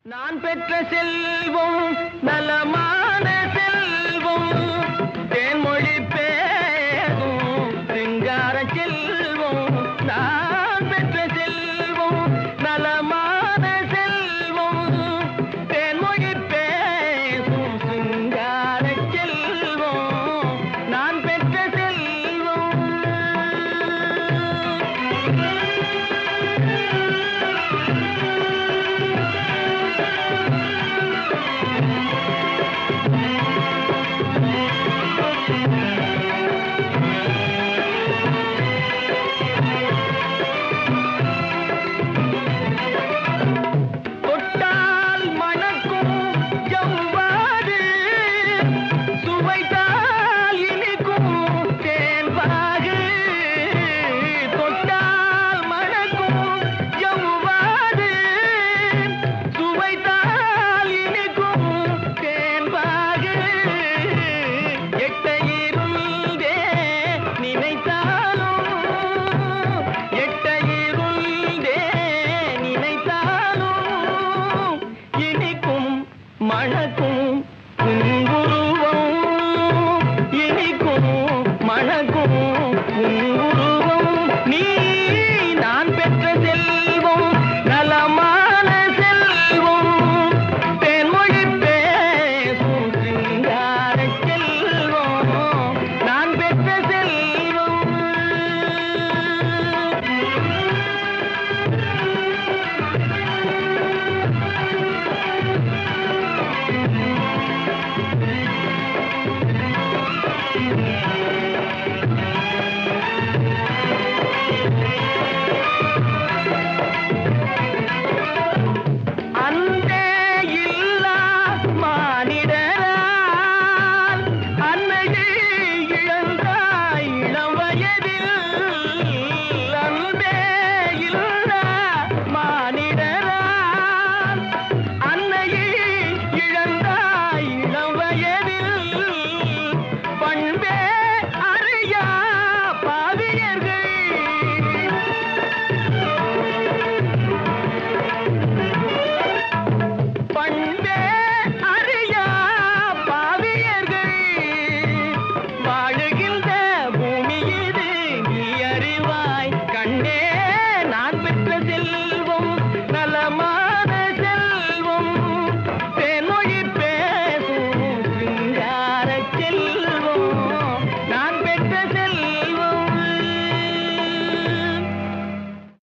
நான் பெற்ற செல்வம் நலமான செல்வம் தேன்மொழி பேசும் சிங்கார செல்வம். நான் பெற்ற செல்வம் நலமான செல்வம் தேன்மொழி பேசும் சிங்கார செல்வம். நான் பெற்ற செல்வம் மணக்கும் உங்குருவம் இனிக்கும் மணக்கும் உங்குருவம். நீ நான் பெற்ற செல்வம் நலமான செல்வம் தேன்மொழி பேசும் சிங்கார செல்வம். நான் பெற்ற செல்வம் நான் பெற்ற செல்வம்